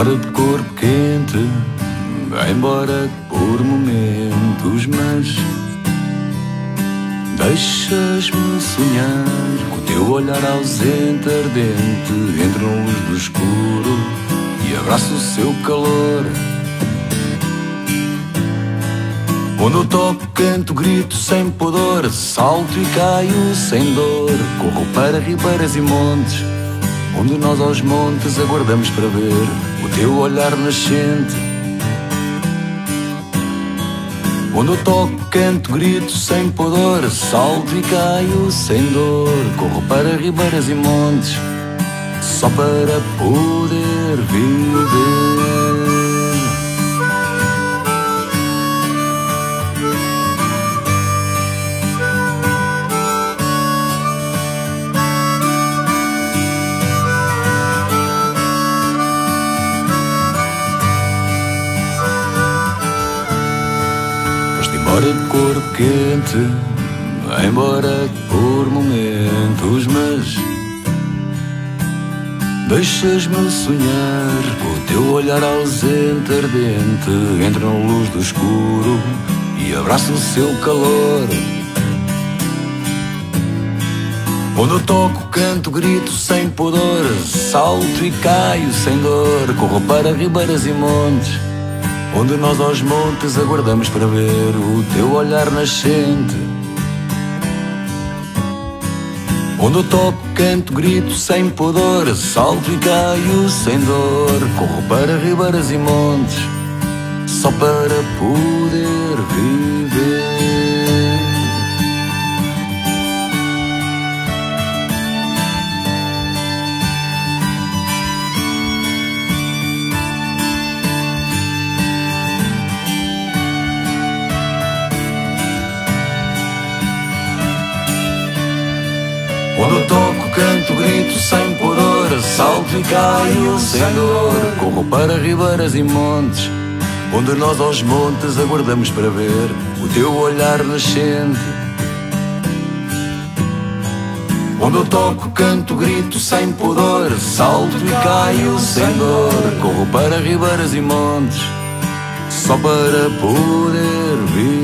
embora de corpo quente, vai embora por momentos, mas deixas-me sonhar com o teu olhar ausente, ardente. Entro na luz do escuro e abraço o seu calor. Quando eu toco, canto, grito sem pudor, salto e caio sem dor. Corro para ribeiras e montes, onde nós aos montes aguardamos para ver o teu olhar nascente. Quando eu toco, canto, grito sem pudor, salto e caio sem dor. Corro para ribeiras e montes, só para poder viver. Embora de corpo quente, vai embora por momentos, mas deixas-me sonhar com o teu olhar ausente, ardente. Entro na luz do escuro e abraço o seu calor. Quando eu toco, canto, grito sem pudor, salto e caio sem dor. Corro para ribeiras e montes, onde nós aos montes aguardamos para ver o teu olhar nascente. Onde eu toco, canto, grito sem pudor, salto e caio sem dor. Corro para ribeiras e montes, só para poder viver. Quando eu toco, canto, grito sem pudor, salto e caio sem dor. Corro para ribeiras e montes, onde nós aos montes aguardamos para ver o teu olhar nascente. Quando eu toco, canto, grito sem pudor, salto e caio sem dor. Corro para ribeiras e montes, só para poder viver.